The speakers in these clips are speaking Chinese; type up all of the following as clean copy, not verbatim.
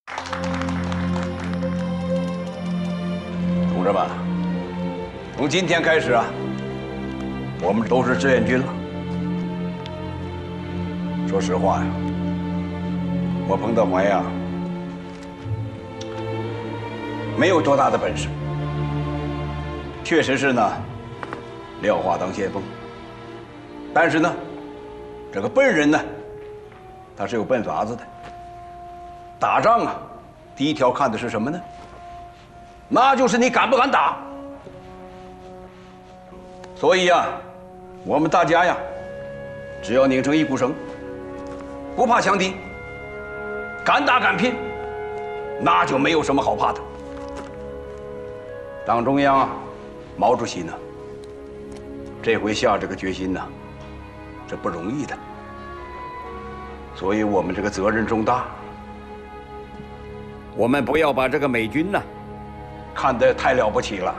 同志们，从今天开始啊，我们都是志愿军了。说实话呀，我彭德怀呀，没有多大的本事，确实是呢，廖化当先锋。但是呢，这个笨人呢，他是有笨法子的。打仗啊，第一条看的是什么呢？那就是你敢不敢打。所以呀，我们大家呀，只要拧成一股绳，不怕强敌，敢打敢拼，那就没有什么好怕的。党中央啊，毛主席呢，这回下这个决心呢，这不容易的。所以我们这个责任重大，我们不要把这个美军呢看得太了不起了。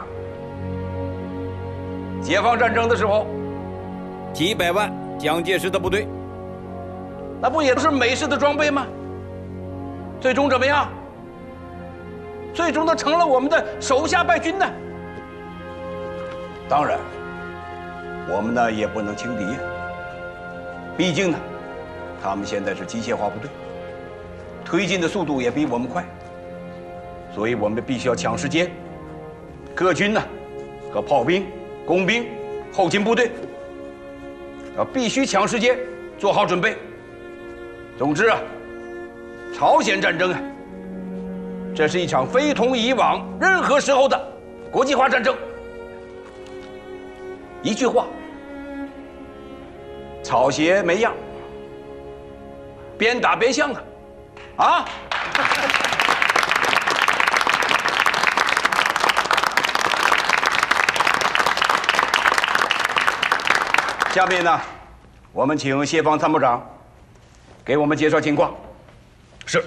解放战争的时候，几百万蒋介石的部队，那不也是美式的装备吗？最终怎么样？最终都成了我们的手下败军呢。当然，我们呢也不能轻敌呀。毕竟呢，他们现在是机械化部队，推进的速度也比我们快，所以我们必须要抢时间。各军呢，和炮兵、工兵、后勤部队，必须抢时间，做好准备。总之啊，朝鲜战争啊，这是一场非同以往任何时候的国际化战争。一句话，草鞋没样，边打边像啊！啊！下面呢，我们请谢方参谋长给我们介绍情况。 是。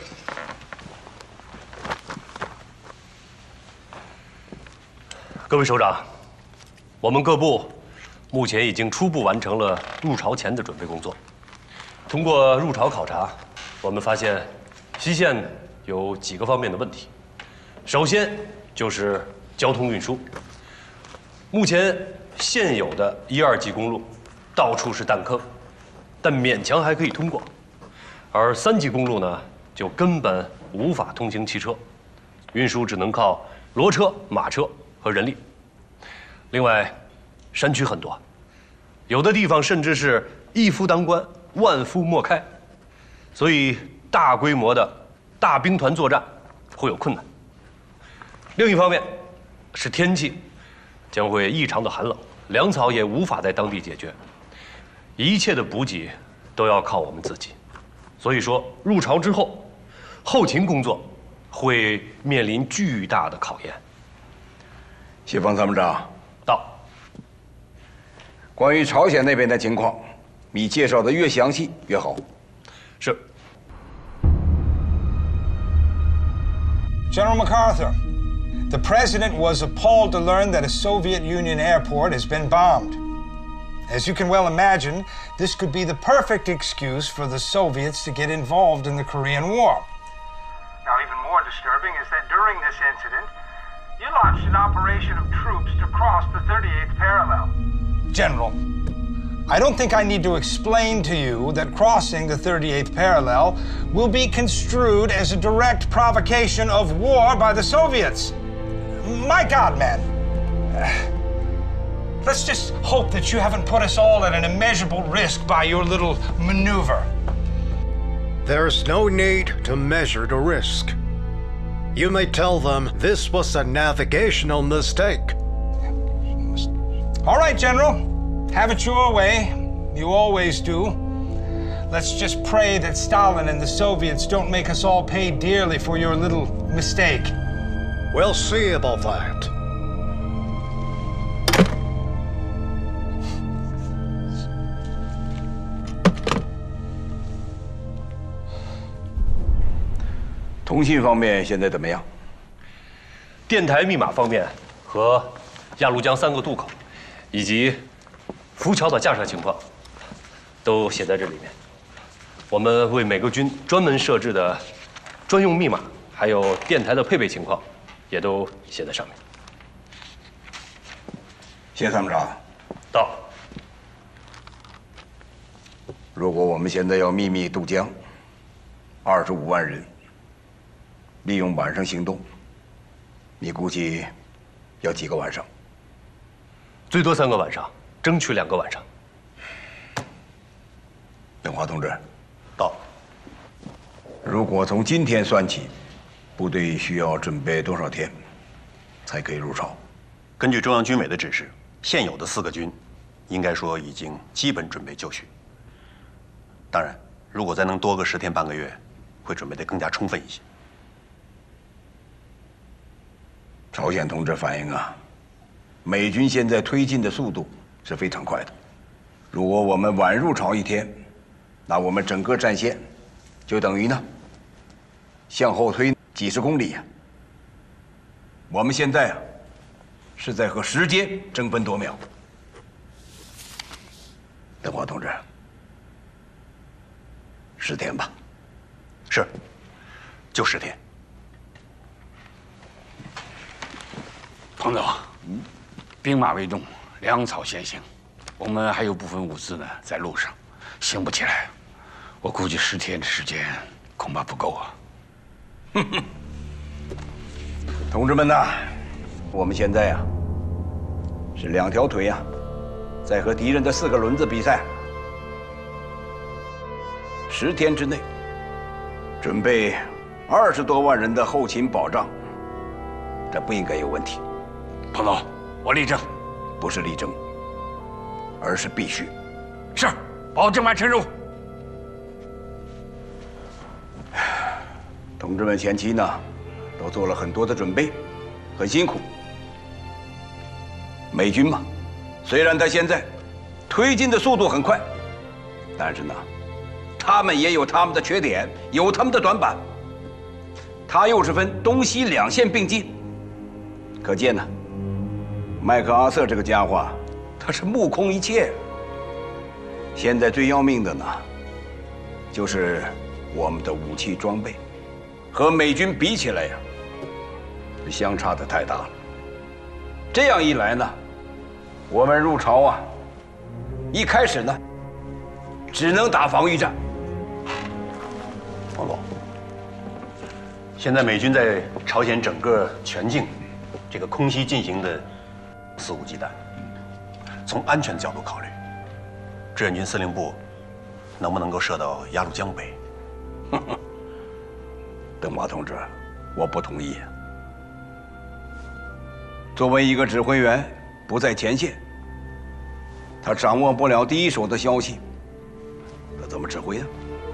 各位首长，我们各部目前已经初步完成了入朝前的准备工作。通过入朝考察，我们发现西线有几个方面的问题。首先就是交通运输。目前现有的1、2级公路到处是弹坑，但勉强还可以通过；而3级公路呢，就根本无法通行汽车，运输只能靠骡车、马车和人力。另外，山区很多，有的地方甚至是一夫当关，万夫莫开，所以大规模的大兵团作战会有困难。另一方面，是天气将会异常的寒冷，粮草也无法在当地解决，一切的补给都要靠我们自己。所以说，入朝之后，后勤工作会面临巨大的考验。 谢方参谋长， 到。 关于朝鲜那边的情况，你介绍的越详细越好。 是。 General MacArthur, the president was appalled to learn that a Soviet Union airport has been bombed. As you can well imagine, this could be the perfect excuse for the Soviets to get involved in the Korean War. Now, even more disturbing is that during this incident, you launched an operation of troops to cross the 38th parallel. General, I don't think I need to explain to you that crossing the 38th parallel will be construed as a direct provocation of war by the Soviets. My God, man. Let's just hope that you haven't put us all at an immeasurable risk by your little maneuver. There's no need to measure the risk. You may tell them this was a navigational mistake. All right, General. Have it your way. You always do. Let's just pray that Stalin and the Soviets don't make us all pay dearly for your little mistake. We'll see about that. 通信方面现在怎么样？ 电台密码方面和鸭绿江3个渡口，以及浮桥的架设情况，都写在这里面。我们为每个军专门设置的专用密码还有电台的配备情况，也都写在上面。 谢参谋长。 到。 如果我们现在要秘密渡江，25万人，利用晚上行动，你估计要几个晚上？ 最多3个晚上，争取2个晚上。 邓华同志， 到。 如果从今天算起，部队需要准备多少天才可以入朝？ 根据中央军委的指示，现有的4个军，应该说已经基本准备就绪。当然，如果再能多个10天半个月，会准备得更加充分一些。 朝鲜同志反映啊，美军现在推进的速度是非常快的。如果我们晚入朝1天，那我们整个战线就等于呢向后推几十公里呀。我们现在啊是在和时间争分夺秒。邓华同志，10天吧。 是，就10天。 彭总，兵马未动，粮草先行，我们还有部分物资呢在路上，行不起来。我估计10天的时间恐怕不够啊。 同志们呐，我们现在呀是2条腿呀，在和敌人的4个轮子比赛。10天之内，准备20多万人的后勤保障，这不应该有问题。 彭总，我力争。 不是力争，而是必须。 是，保证完成任务。 同志们前期呢，都做了很多的准备，很辛苦。美军嘛，虽然他现在推进的速度很快，但是呢，他们也有他们的缺点，有他们的短板。他又是分东西2线并进，可见呢，麦克阿瑟这个家伙，他是目空一切。现在最要命的呢，就是我们的武器装备，和美军比起来呀，相差的太大了。这样一来呢，我们入朝啊，一开始呢，只能打防御战。 王总，现在美军在朝鲜整个全境这个空袭进行的肆无忌惮。从安全的角度考虑，志愿军司令部能不能够射到鸭绿江北？ 邓华同志，我不同意。作为一个指挥员，不在前线，他掌握不了第一手的消息，他怎么指挥呢？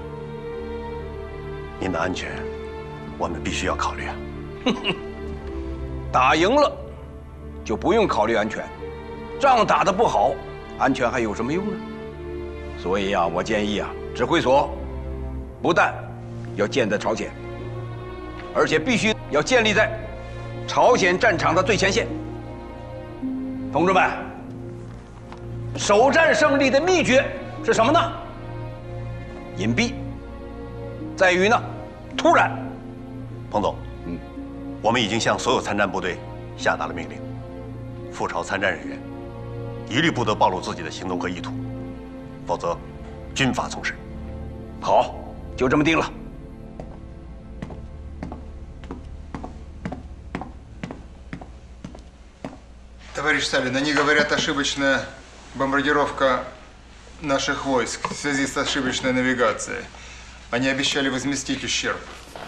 您的安全，我们必须要考虑啊。 打赢了，就不用考虑安全；仗打得不好，安全还有什么用呢？所以啊，我建议啊，指挥所不但要建在朝鲜，而且必须要建立在朝鲜战场的最前线。同志们，首战胜利的秘诀是什么呢？隐蔽，在于呢，突然。 彭总，我们已经向所有参战部队下达了命令，赴朝参战人员一律不得暴露自己的行动和意图，否则军法从事。 好，就这么定了。 Товарищ Сталин, они говорят ошибочная бомбардировка наших войск в связи с ошибочной навигацией. Они обещали возместить ущерб.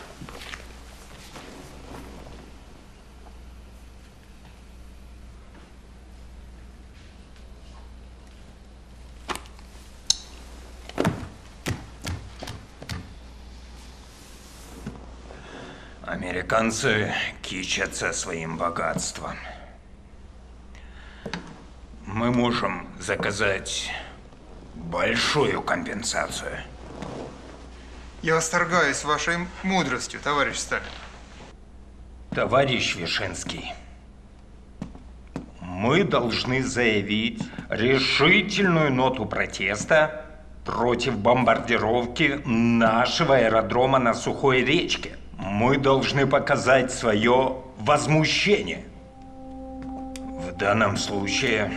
Американцы кичатся своим богатством. Мы можем заказать большую компенсацию. Я восторгаюсь вашей мудростью, товарищ Сталин. Товарищ Вишинский, мы должны заявить решительную ноту протеста против бомбардировки нашего аэродрома на Сухой речке. мы должны показать свое возмущение. В данном случае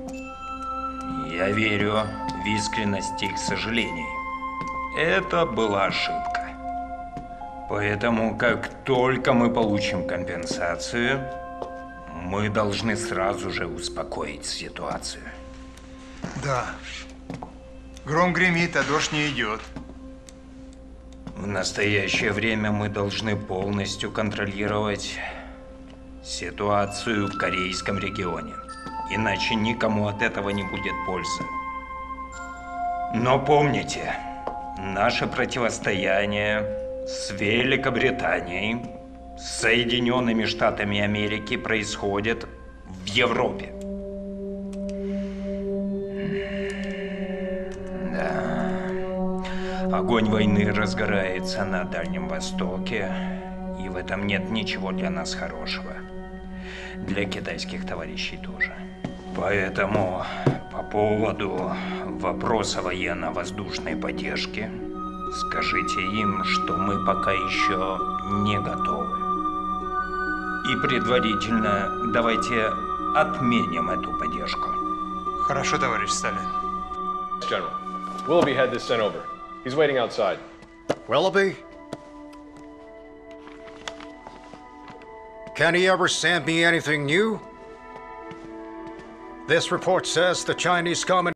я верю в искренность их сожалений. Это была ошибка. Поэтому, как только мы получим компенсацию, мы должны сразу же успокоить ситуацию. Да. Гром гремит, а дождь не идет. В настоящее время мы должны полностью контролировать ситуацию в корейском регионе. Иначе никому от этого не будет пользы. Но помните, наше противостояние с Великобританией, с Соединенными Штатами Америки происходит в Европе. Огонь войны разгорается на Дальнем Востоке, и в этом нет ничего для нас хорошего. Для китайских товарищей тоже. Поэтому по поводу вопроса военно-воздушной поддержки скажите им, что мы пока еще не готовы. И предварительно давайте отменим эту поддержку. Хорошо, товарищ Сталин. General, Willoughby had this sent over. He's waiting outside. Willoughby? Can he ever send me anything new? This report says the Chinese Communist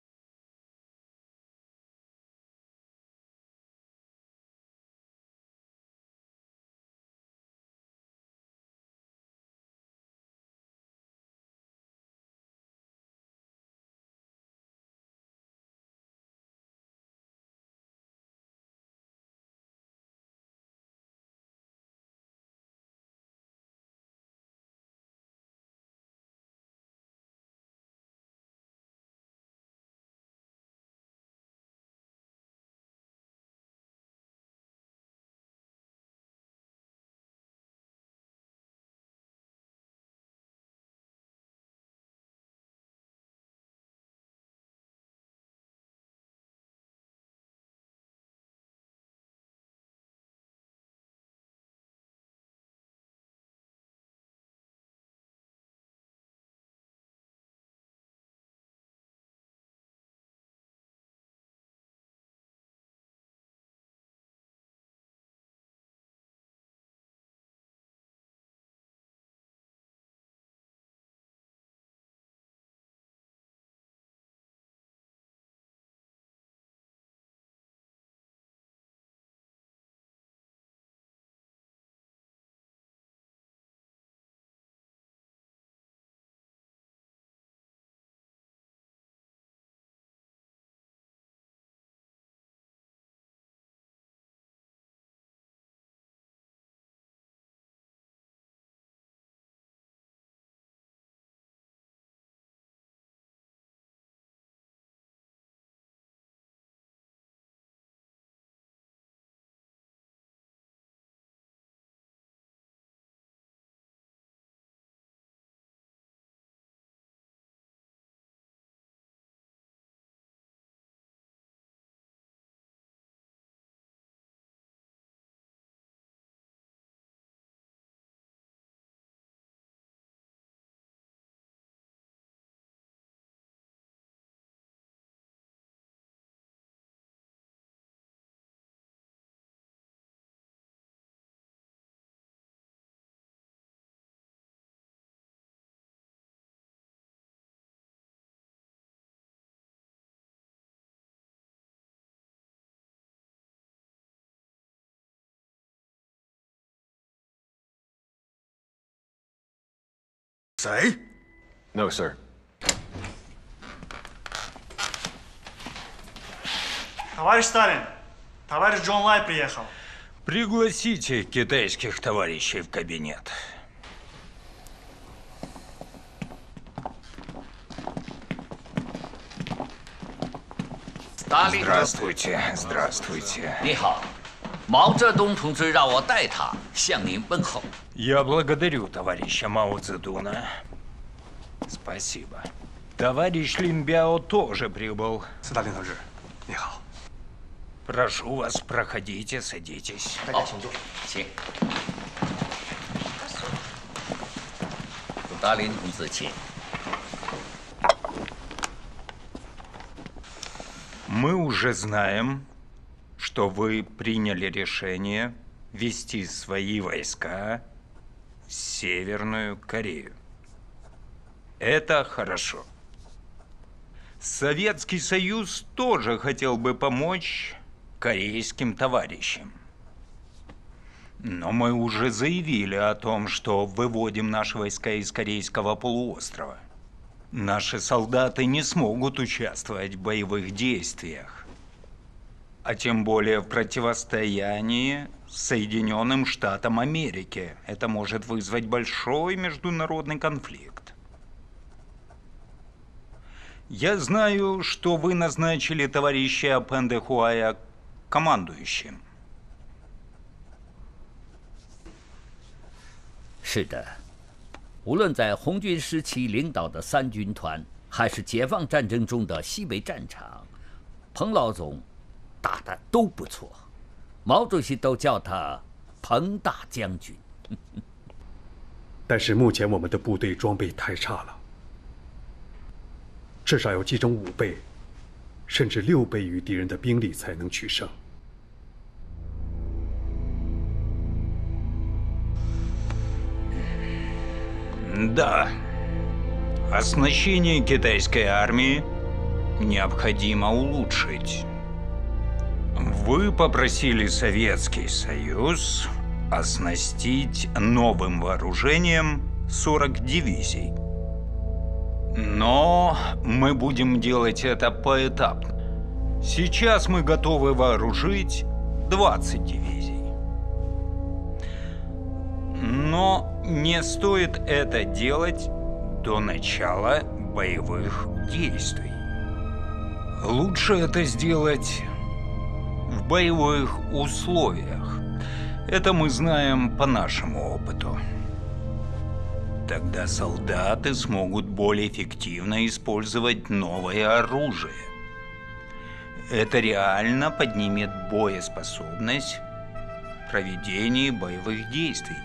Say? No, sir. Товарищ Сталин, товарищ Джон Лай приехал. Пригласите китайских товарищей в кабинет. Здравствуйте, здравствуйте. 你好，毛泽东同志让我代他向您问候。 Я благодарю товарища Мао Цзэдуна. Спасибо. Товарищ Лин Бяо тоже прибыл. Сталин同志，你好。 Прошу вас, проходите, садитесь. 大家请坐，请。杜达林同志，请。 Мы уже знаем, что вы приняли решение вести свои войска в Северную Корею. Это хорошо. Советский Союз тоже хотел бы помочь корейским товарищам. Но мы уже заявили о том, что выводим наши войска из Корейского полуострова. Наши солдаты не смогут участвовать в боевых действиях, а тем более в противостоянии с Соединенным Штатам Америки. Это может вызвать большой международный конфликт. Я знаю, что вы назначили товарища Пэндехуая командующим. 是的。 无论在红军时期领导的三军团，还是解放战争中的西北战场，彭老总打得都不错，毛主席都叫他彭大将军。 但是目前我们的部队装备太差了，至少要集中5倍，甚至6倍于敌人的兵力才能取胜。 Да, оснащение китайской армии необходимо улучшить. Вы попросили Советский Союз оснастить новым вооружением 40 дивизий. Но мы будем делать это поэтапно. Сейчас мы готовы вооружить 20 дивизий. Но не стоит это делать до начала боевых действий. Лучше это сделать в боевых условиях. Это мы знаем по нашему опыту. Тогда солдаты смогут более эффективно использовать новое оружие. Это реально поднимет боеспособность в проведении боевых действий.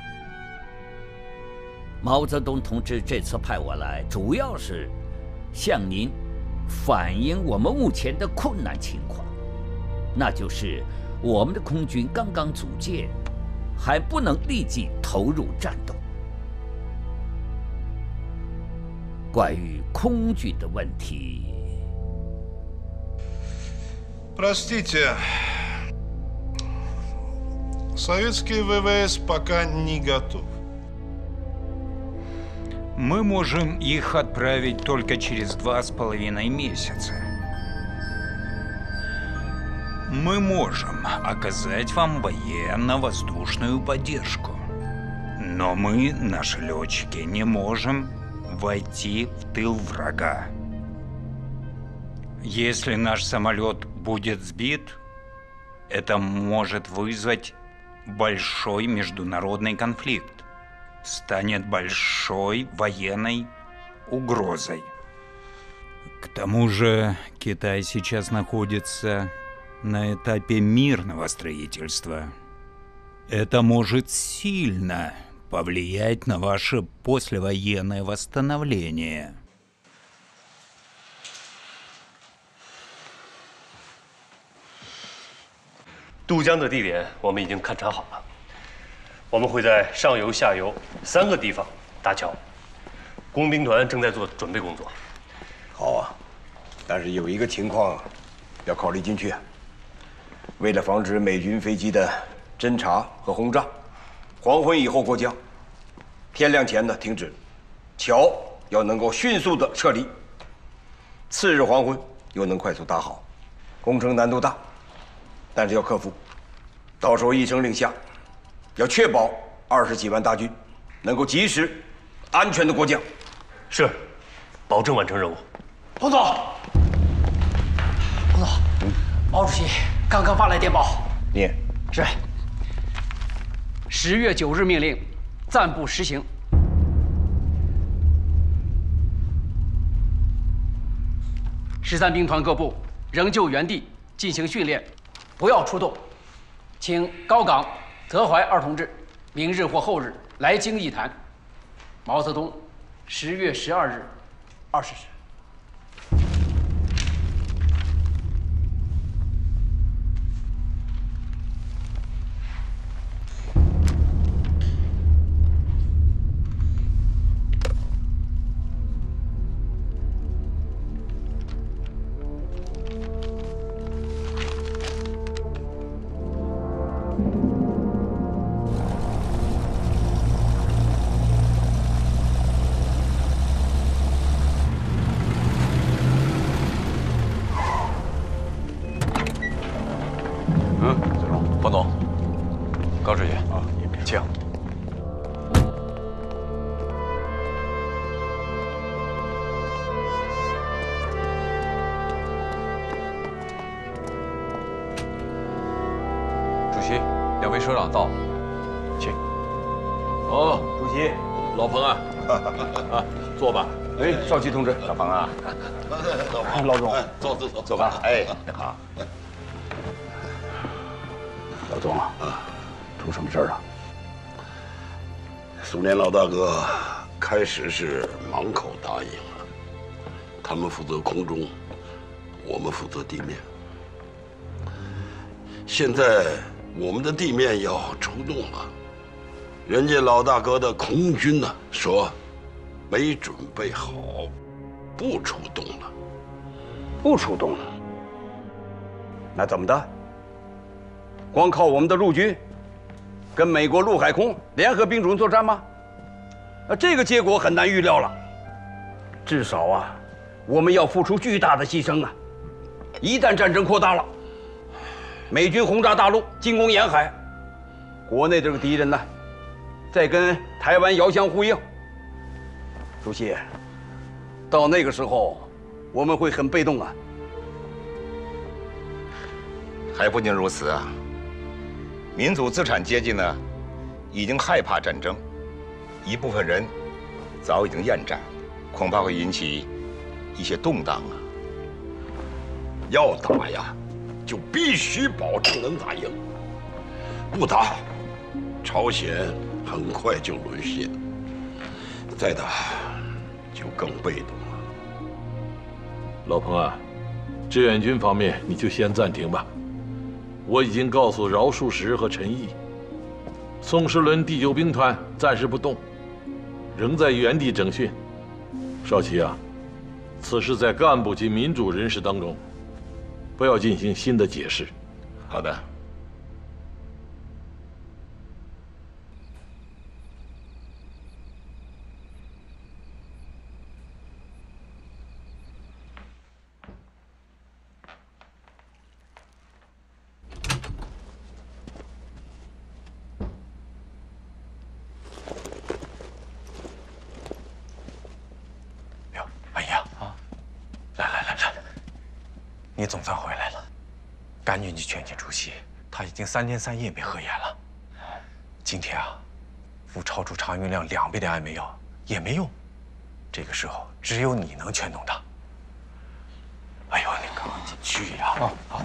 毛泽东同志这次派我来，主要是向您反映我们目前的困难情况，那就是我们的空军刚刚组建，还不能立即投入战斗。关于空军的问题， Простите, советский ВВС пока не готов. Мы можем их отправить только через 2,5 месяца. Мы можем оказать вам военно-воздушную поддержку. Но мы, наши летчики, не можем войти в тыл врага. Если наш самолет будет сбит, это может вызвать большой международный конфликт. Станет большой военной угрозой. К тому же Китай сейчас находится на этапе мирного строительства. Это может сильно повлиять на ваше послевоенное восстановление. «渡江的地点我们已经勘察好了。 我们会在上游、下游3个地方搭桥，工兵团正在做准备工作。 好啊，但是有一个情况要考虑进去啊。为了防止美军飞机的侦察和轰炸，黄昏以后过江，天亮前呢停止，桥要能够迅速的撤离。次日黄昏又能快速搭好，工程难度大，但是要克服。到时候一声令下。 要确保20几万大军能够及时、安全的过江。 是，保证完成任务。 彭总，彭总，毛主席刚刚发来电报。 念。 是。10月9日命令，暂不实行。13兵团各部仍就原地进行训练， 不要出动，请高岗、泽怀二同志明日或后日来京议谈。毛泽东10月12日20时。 黄总，高志远啊，请。主席，两位首长到，请。 哦，主席，老彭啊，啊，坐吧。 哎，少奇同志， 老彭啊， 老总， 走吧。哎，好。 老总啊，出什么事儿了？ 苏联老大哥开始是满口答应了，他们负责空中，我们负责地面。现在我们的地面要出动了，人家老大哥的空军呢说没准备好，不出动了。 不出动了？那怎么的？光靠我们的陆军跟美国陆海空联合兵种作战吗？这个结果很难预料了。至少啊，我们要付出巨大的牺牲啊！一旦战争扩大了，美军轰炸大陆，进攻沿海，国内这个敌人呢，再跟台湾遥相呼应。主席，到那个时候，我们会很被动啊。 还不仅如此啊，民主资产阶级呢，已经害怕战争，一部分人早已经厌战，恐怕会引起一些动荡啊。 要打呀，就必须保证能打赢，不打，朝鲜很快就沦陷，再打就更被动了。 老彭啊，志愿军方面你就先暂停吧。我已经告诉饶漱石和陈毅，宋时轮第9兵团暂时不动，仍在原地整训。少奇啊，此事在干部及民主人士当中，不要进行新的解释。 好的。 你总算回来了，赶紧去劝劝主席，他已经3天3夜没合眼了。今天啊，服超出常用量2倍的安眠药也没用，这个时候只有你能劝动他。哎呦，你赶紧去呀！好。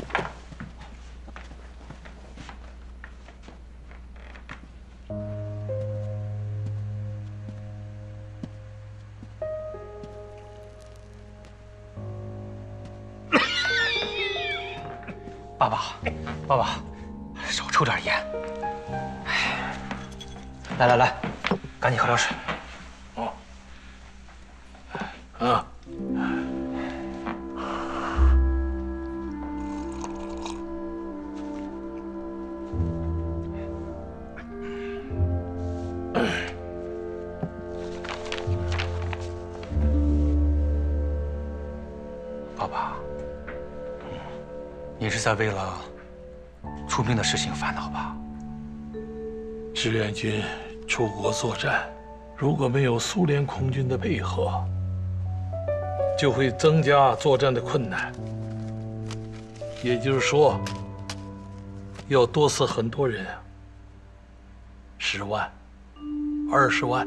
爸爸，少抽点烟。来，赶紧喝点水。 哦。啊。 爸爸，你是在为了出兵的事情烦恼吧？ 志愿军出国作战，如果没有苏联空军的配合，就会增加作战的困难。也就是说，要多死很多人，10万、20万。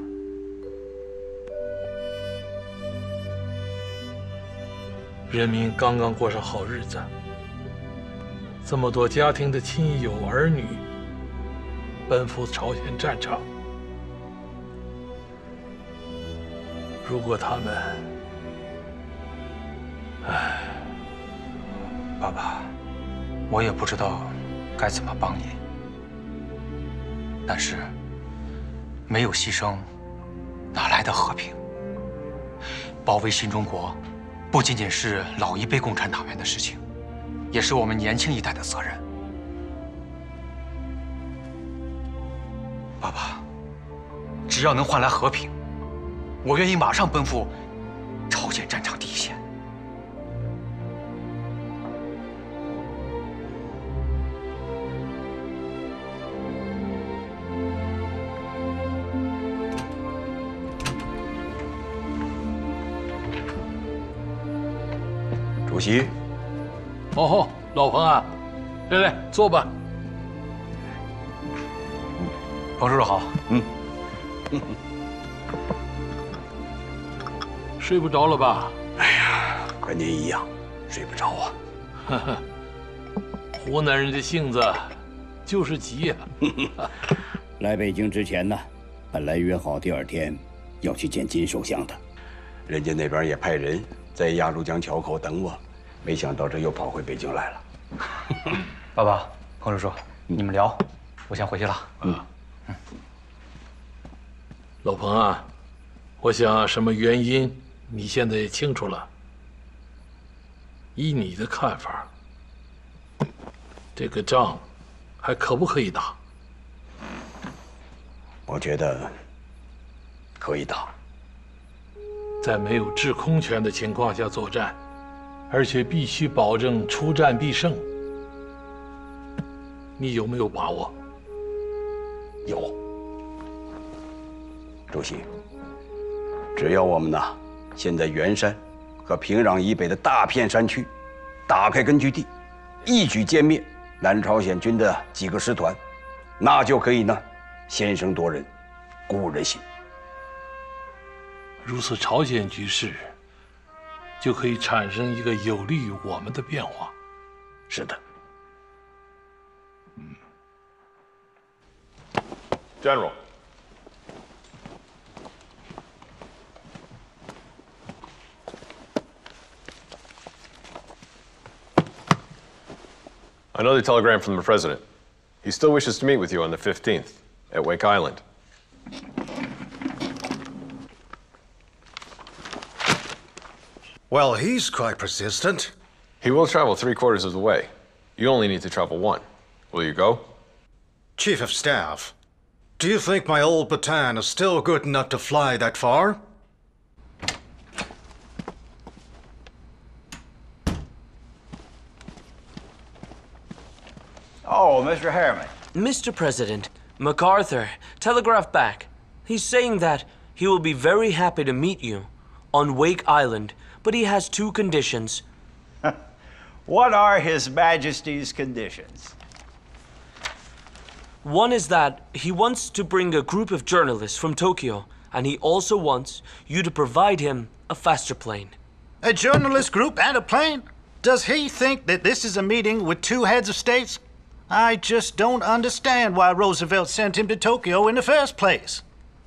人民刚刚过上好日子， 这么多家庭的亲友儿女奔赴朝鲜战场，如果他们……唉， 爸爸，我也不知道该怎么帮你，但是没有牺牲，哪来的和平？保卫新中国，不仅仅是老一辈共产党员的事情，也是我们年轻一代的责任。爸爸，只要能换来和平，我愿意马上奔赴朝鲜战场第一线。 主席， 哦，老彭啊，来坐吧。 彭叔叔好。 睡不着了吧？ 哎呀，跟您一样，睡不着啊。 呵呵，湖南人的性子就是急呀。 来北京之前呢，本来约好第2天要去见金首相的， 人家那边也派人在鸭绿江桥口等我，没想到这又跑回北京来了。 爸爸，彭叔叔，你们聊，我先回去了。 老彭啊，我想什么原因，你现在也清楚了。依你的看法，这个仗还可不可以打？ 我觉得可以打。 在没有制空权的情况下作战，而且必须保证出战必胜，你有没有把握？ 有。主席，只要我们呢，先在元山和平壤以北的大片山区打开根据地，一举歼灭南朝鲜军的几个师团，那就可以呢，先声夺人，鼓舞人心。 如此，朝鲜局势就可以产生一个有利于我们的变化。 是的。 General. Another telegram from the President. He still wishes to meet with you on the 15th at Wake Island. Well, he's quite persistent. He will travel 3/4 of the way. You only need to travel 1. Will you go? Chief of Staff, do you think my old baton is still good enough to fly that far? Oh, Mr. Harriman. Mr. President, MacArthur telegraphed back. He's saying that he will be very happy to meet you on Wake Island, but he has 2 conditions. What are His Majesty's conditions? One is that he wants to bring a group of journalists from Tokyo, and he also wants you to provide him a faster plane. A journalist group and a plane? Does he think that this is a meeting with 2 heads of states? I just don't understand why Roosevelt sent him to Tokyo in the first place.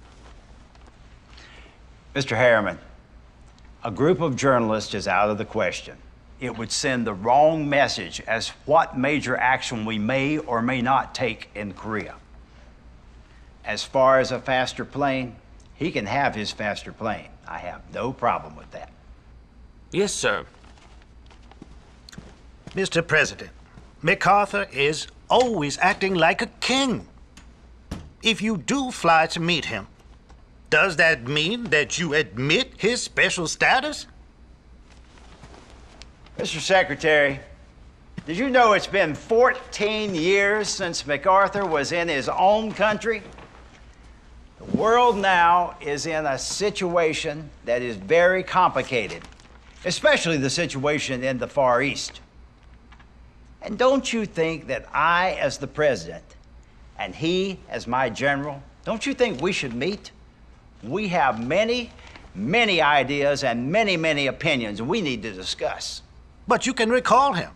Mr. Harriman, a group of journalists is out of the question. It would send the wrong message as what major action we may or may not take in Korea. As far as a faster plane, he can have his faster plane. I have no problem with that. Yes, sir. Mr. President, MacArthur is always acting like a king. If you do fly to meet him, does that mean that you admit his special status? Mr. Secretary, did you know it's been 14 years since MacArthur was in his own country? The world now is in a situation that is very complicated, especially the situation in the Far East. And don't you think that I, as the president, and he, as my general, don't you think we should meet? We have many, many ideas and many, many opinions we need to discuss. But you can recall him.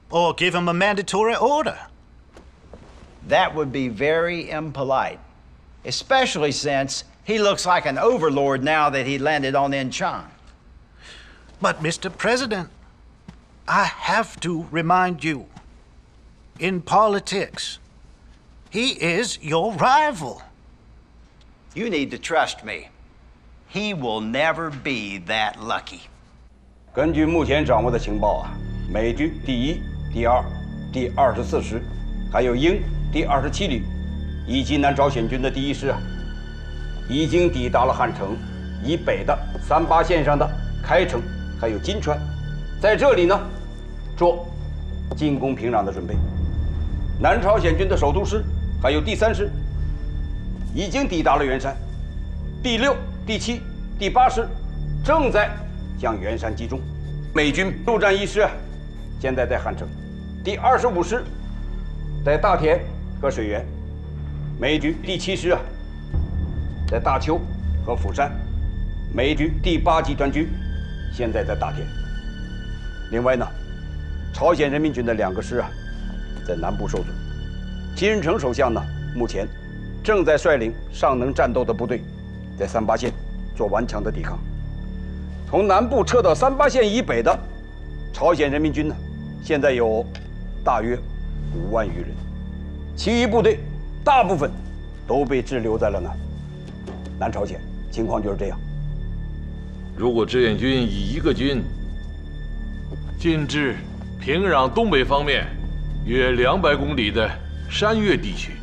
or give him a mandatory order. That would be very impolite, especially since he looks like an overlord now that he landed on Incheon. But, Mr. President, I have to remind you, in politics, he is your rival. You need to trust me. He will never be that lucky. 根据目前掌握的情报啊，美军第1、第2、第24师，还有英第27旅，以及南朝鲜军的第1师啊，已经抵达了汉城以北的38线上的开城，还有金川，在这里呢，做进攻平壤的准备。南朝鲜军的首都师还有第3师，已经抵达了元山，第6、第7、第8师正在向元山集中。美军陆战1师啊，现在在汉城，第25师在大田和水源，美军第7师啊在大邱和釜山，美军第8集团军现在在大田。另外呢，朝鲜人民军的2个师啊在南部受阻。金日成首相呢，目前正在率领尚能战斗的部队，在38线做顽强的抵抗。从南部撤到38线以北的朝鲜人民军呢，现在有大约5万余人，其余部队大部分都被滞留在了南朝鲜，情况就是这样。 如果志愿军以1个军进至平壤东北方面约200公里的山岳地区，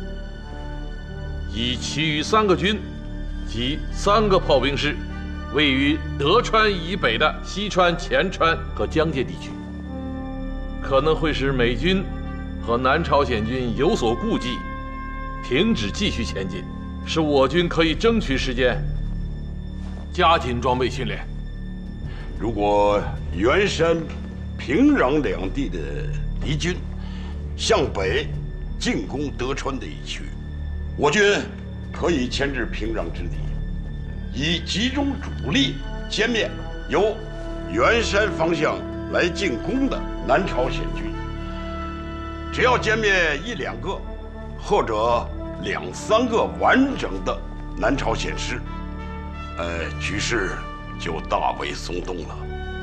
以其余3个军及3个炮兵师位于德川以北的西川、前川和江界地区，可能会使美军和南朝鲜军有所顾忌，停止继续前进，使我军可以争取时间加紧装备训练。 如果元山、平壤两地的敌军向北进攻德川的一区，我军可以牵制平壤之敌，以集中主力歼灭由元山方向来进攻的南朝鲜军。只要歼灭1、2个，或者2、3个完整的南朝鲜师，局势就大为松动了。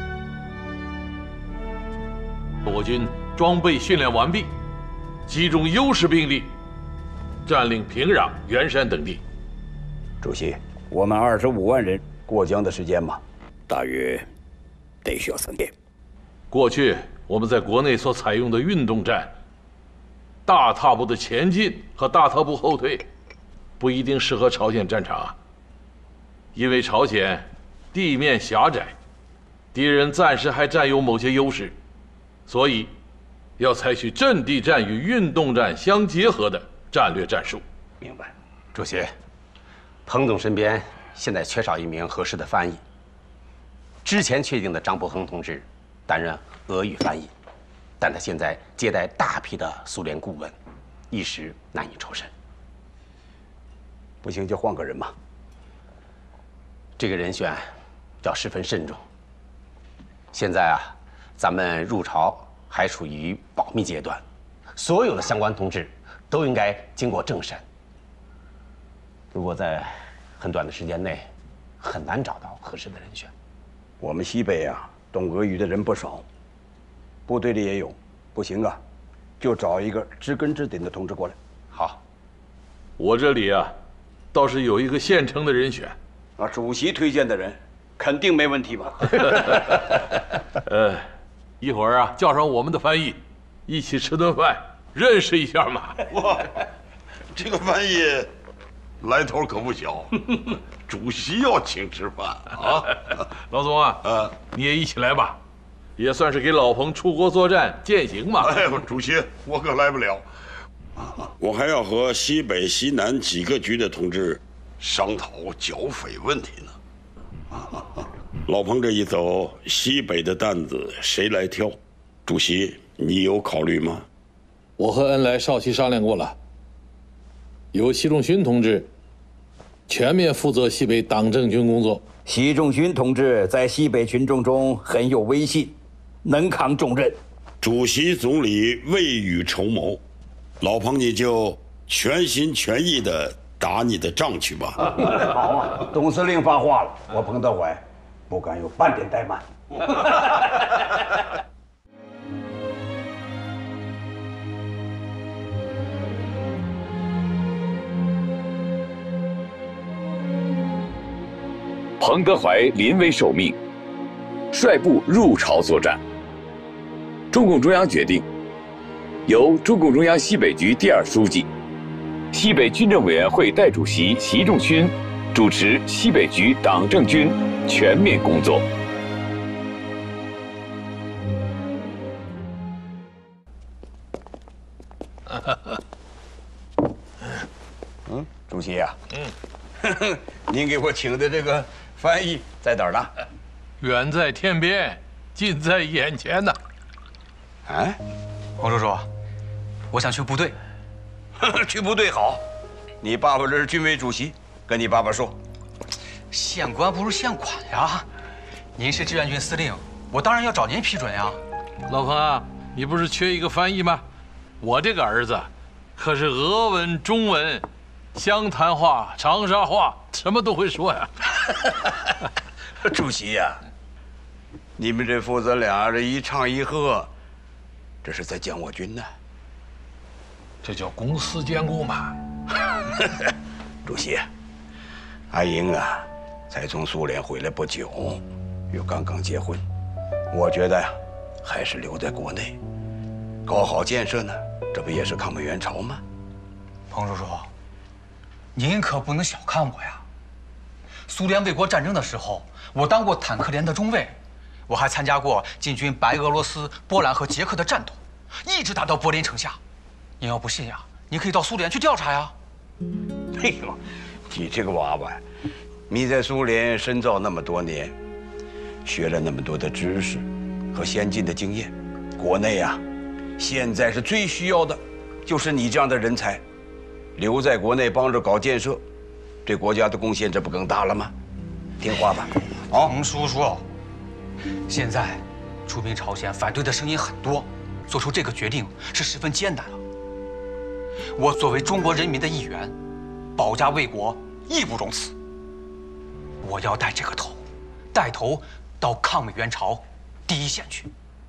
我军装备训练完毕，集中优势兵力，占领平壤、元山等地。 主席，我们25万人过江的时间嘛， 大约得需要3天。 过去我们在国内所采用的运动战，大踏步的前进和大踏步后退，不一定适合朝鲜战场啊。因为朝鲜地面狭窄，敌人暂时还占有某些优势，所以要采取阵地战与运动战相结合的战略战术。 明白，主席，彭总身边现在缺少一名合适的翻译。之前确定的张伯恒同志担任俄语翻译，但他现在接待大批的苏联顾问，一时难以抽身。 不行就换个人嘛。 这个人选要十分慎重。现在啊，咱们入朝还处于保密阶段，所有的相关同志都应该经过政审。如果在很短的时间内，很难找到合适的人选。 我们西北啊，懂俄语的人不少，部队里也有。不行啊，就找一个知根知底的同志过来。 好， 我这里啊，倒是有一个现成的人选。 啊，主席推荐的人，肯定没问题吧？ 一会儿啊，叫上我们的翻译，一起吃顿饭，认识一下嘛。 哇，这个翻译来头可不小，主席要请吃饭啊！ 老总啊，你也一起来吧，也算是给老彭出国作战践行嘛。 哎呦，主席，我可来不了，我还要和西北、西南几个局的同志商讨剿匪问题呢。老彭这一走，西北的担子谁来挑？主席，你有考虑吗？ 我和恩来少奇商量过了，由习仲勋同志全面负责西北党政军工作。 习仲勋同志在西北群众中很有威信，能扛重任。 主席、总理未雨绸缪，老彭你就全心全意的打你的仗去吧。 好啊，董司令发话了，我彭德怀不敢有半点怠慢。 彭德怀临危受命，率部入朝作战。中共中央决定，由中共中央西北局第2书记、西北军政委员会代主席习仲勋主持西北局党政军全面工作。 主席呀，您给我请的这个翻译在哪儿呢？ 远在天边，近在眼前呢。 哎， 黄叔叔，我想去部队。 去部队好，你爸爸这是军委主席，跟你爸爸说。 县官不如县管呀，您是志愿军司令，我当然要找您批准呀。 老彭啊，你不是缺一个翻译吗？我这个儿子可是俄文、中文、湘潭话、长沙话，什么都会说呀。 主席呀，你们这父子俩这一唱一和，这是在讲我军呢。 这叫公私兼顾嘛。 主席，阿英啊，才从苏联回来不久，又刚刚结婚，我觉得呀，还是留在国内，搞好建设呢。这不也是抗美援朝吗？ 彭叔叔，您可不能小看我呀！苏联卫国战争的时候，我当过坦克连的中尉，我还参加过进军白俄罗斯、波兰和捷克的战斗，一直打到柏林城下。您要不信呀，您可以到苏联去调查呀。 哎呦，你这个娃娃，你在苏联深造那么多年，学了那么多的知识和先进的经验，国内啊，现在是最需要的，就是你这样的人才，留在国内帮着搞建设，对国家的贡献这不更大了吗？听话吧。 彭叔叔，现在出兵朝鲜反对的声音很多，做出这个决定是十分艰难了。我作为中国人民的一员，保家卫国义不容辞。我要带这个头，带头到抗美援朝第一线去。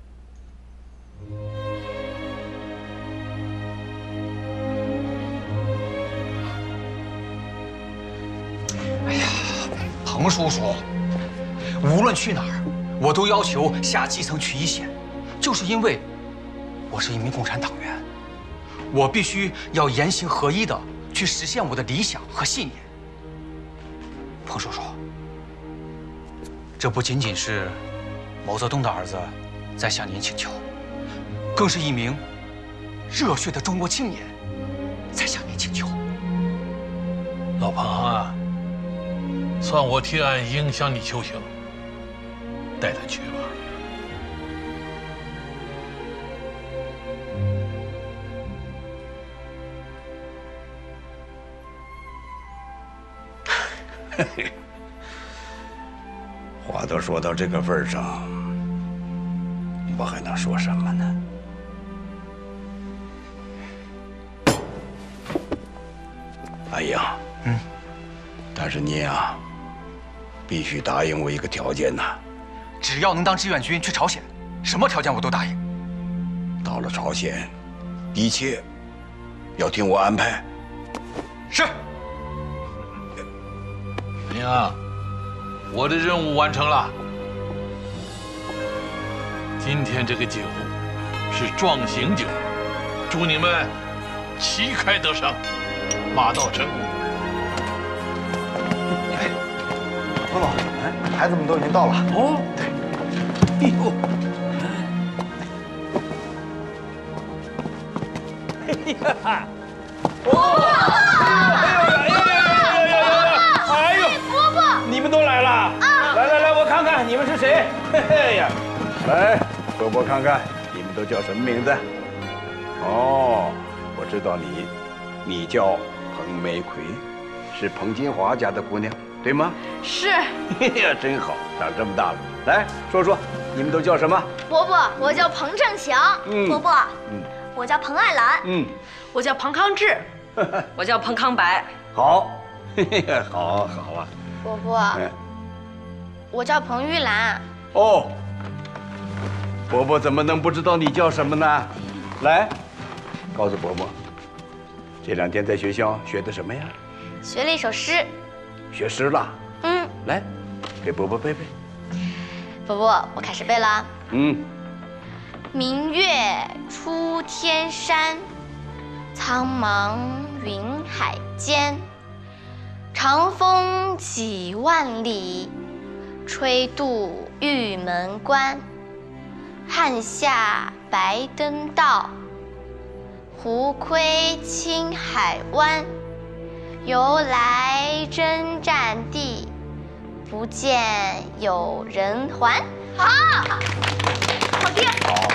哎呀，彭叔叔，无论去哪儿，我都要求下基层去一线，就是因为我是一名共产党员，我必须要言行合一的去实现我的理想和信念。彭叔叔，这不仅仅是毛泽东的儿子在向您请求，更是一名热血的中国青年在向您请求。 老彭啊，算我替俺英向你求情，带他去吧。 话都说到这个份上，我还能说什么呢？阿英，但是你呀，必须答应我一个条件呐。 只要能当志愿军去朝鲜，什么条件我都答应。 到了朝鲜，一切要听我安排。 是。 明啊，我的任务完成了。今天这个酒是壮行酒，祝你们旗开得胜，马到成功。 哎，彭总，孩子们都已经到了。 哦， 对。 哎呦， 哎呀！ 哎呦，伯伯，你们都来了啊！来，我看看你们是谁？嘿呀， 来，伯伯看看，你们都叫什么名字？哦，我知道你叫彭玫瑰，是彭金华家的姑娘，对吗？ 是。 哎呀，真好，长这么大了来说说，你们都叫什么？ 伯伯，我叫彭正祥。伯伯，我叫彭爱兰。 我叫彭康志。我叫彭康白。 好，好啊。 伯伯，我叫彭玉兰。 哦，伯伯怎么能不知道你叫什么呢？来，告诉伯伯，这2天在学校学的什么呀？ 学了一首诗。 学诗了？来，给伯伯背背。 伯伯，我开始背了。明月出天山，苍茫云海间。长风几万里，吹渡玉门关。汉下白登道，胡窥青海湾。由来征战地，不见有人还。好，好听。 好。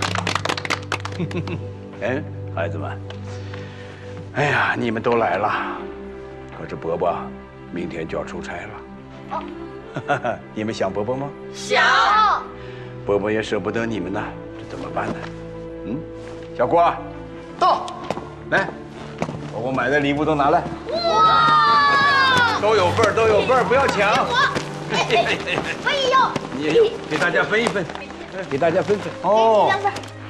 孩子们，哎呀，你们都来了，可是伯伯明天就要出差了。你们想伯伯吗？ 想。 伯伯也舍不得你们呢，这怎么办呢？小郭，到，来，把我买的礼物都拿来。哇！都有份儿，都有份儿，不要抢。 我也有。 你也有，给大家分一分，给大家分分。哦。2份。